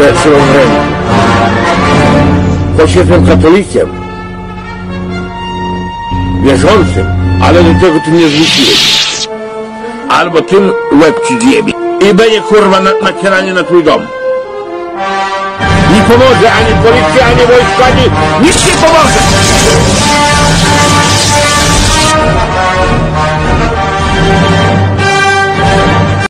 które trzymam w ręku. Choć jestem katolikiem, wierzącym, ale do tego ty mnie zmusiłeś. Albo tym łeb ci zjebie. I będzie kurwa nacieranie na twój dom. Nie pomoże ani policja, ani wojsko, ani nic nie pomoże!